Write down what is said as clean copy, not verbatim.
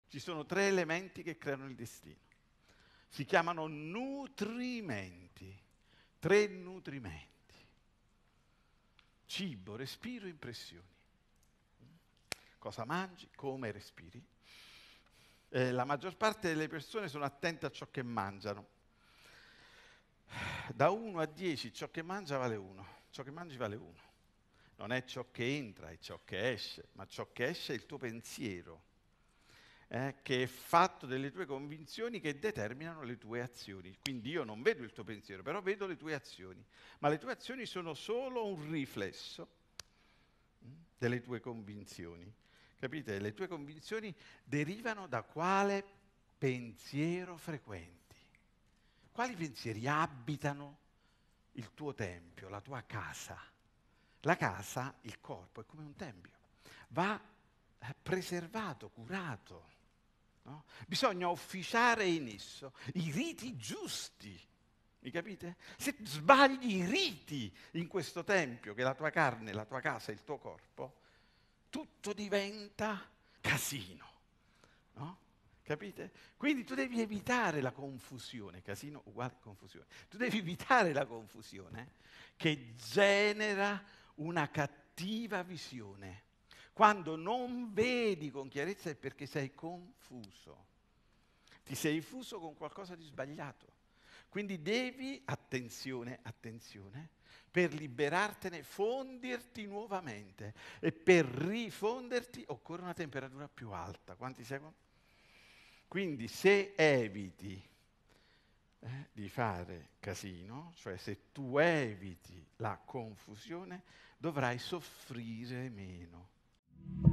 Ci sono 3 elementi che creano il destino. Si chiamano nutrimenti. 3 nutrimenti. Cibo, respiro, impressioni. Cosa mangi, come respiri. La maggior parte delle persone sono attente a ciò che mangiano. Da 1 a 10 ciò che mangia vale 1. Ciò che mangi vale 1. Non è ciò che entra, è ciò che esce, ma ciò che esce è il tuo pensiero, che è fatto delle tue convinzioni che determinano le tue azioni. Quindi io non vedo il tuo pensiero, però vedo le tue azioni. Ma le tue azioni sono solo un riflesso delle tue convinzioni. Capite? Le tue convinzioni derivano da quale pensiero frequenti. Quali pensieri abitano il tuo tempio, la tua casa? La casa, il corpo, è come un tempio. Va preservato, curato. No? Bisogna officiare in esso i riti giusti. Mi capite? Se sbagli i riti in questo tempio, che è la tua carne, la tua casa, il tuo corpo, tutto diventa casino. No? Capite? Quindi tu devi evitare la confusione, casino uguale confusione. Tu devi evitare la confusione che genera una cattiva visione. Quando non vedi con chiarezza è perché sei confuso. Ti sei fuso con qualcosa di sbagliato. Quindi devi, attenzione, per liberartene, fonderti nuovamente. E per rifonderti occorre una temperatura più alta. Quanti seguono? Quindi se eviti di fare casino, cioè se tu eviti la confusione, dovrai soffrire meno.